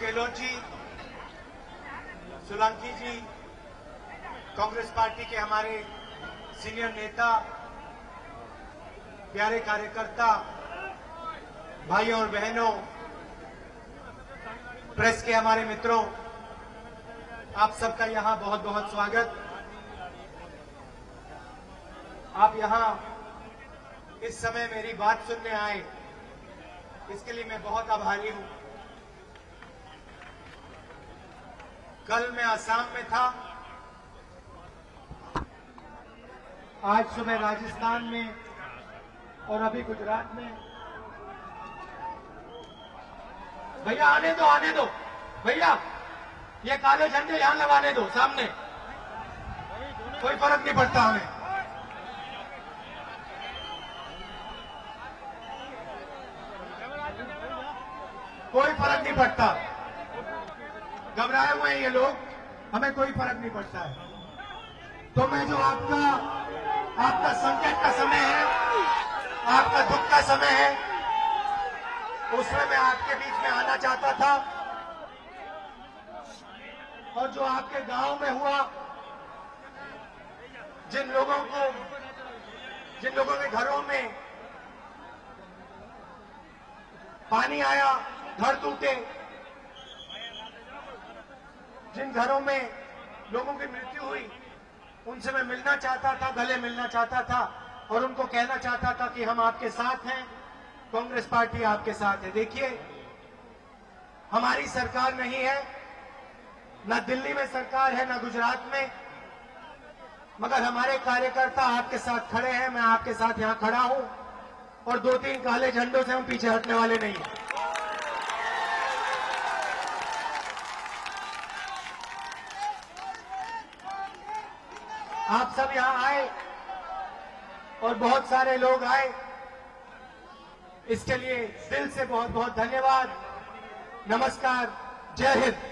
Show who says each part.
Speaker 1: Gehlot ji, Solanki ji, Congress party के हमारे senior नेता, प्यारे कार्यकर्ता, भाइयों और बहनों, प्रेस के हमारे मित्रों, आप सबका यहां बहुत बहुत स्वागत। आप यहां इस समय मेरी बात सुनने आए, इसके लिए मैं बहुत आभारी हूं। कल मैं असम में था, आज सुबह राजस्थान में और अभी गुजरात में। भैया आने दो भैया, ये काले झंडे यहां लगाने दो सामने, कोई फर्क नहीं पड़ता हमें। कोई फर्क नहीं पड़ता, घबराए हुए हैं ये लोग, हमें कोई फर्क नहीं पड़ता है। तो मैं जो आपका संकट का समय है, आपका दुख का समय है, उसमें मैं आपके बीच में आना चाहता था। और जो आपके गांव में हुआ, जिन लोगों के घरों में पानी आया, घर टूटे, जिन घरों में लोगों की मृत्यु हुई, उनसे मैं मिलना चाहता था, गले मिलना चाहता था और उनको कहना चाहता था कि हम आपके साथ हैं, कांग्रेस पार्टी आपके साथ है। देखिए, हमारी सरकार नहीं है, न दिल्ली में सरकार है, न गुजरात में, मगर हमारे कार्यकर्ता आपके साथ खड़े हैं। मैं आपके साथ यहां खड़ा हूं और 2-3 काले झंडों से हम पीछे हटने वाले नहीं हैं। आप सब यहां आए और बहुत सारे लोग आए, इसके लिए दिल से बहुत बहुत धन्यवाद। नमस्कार, जय हिंद।